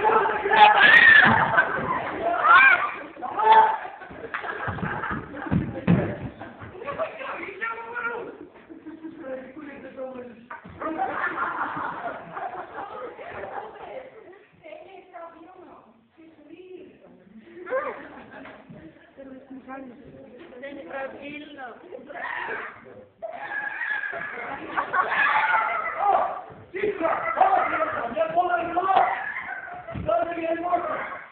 Це неправильно. Тихо! Я половину! Даже не можу!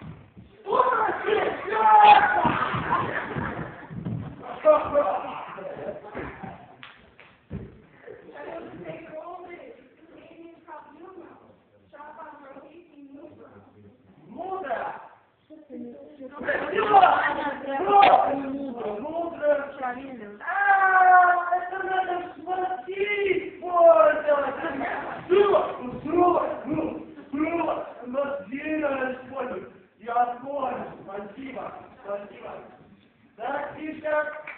Мудро! Это надо смотреть, пользоваться! Я понял, спасибо. Так, Тиша.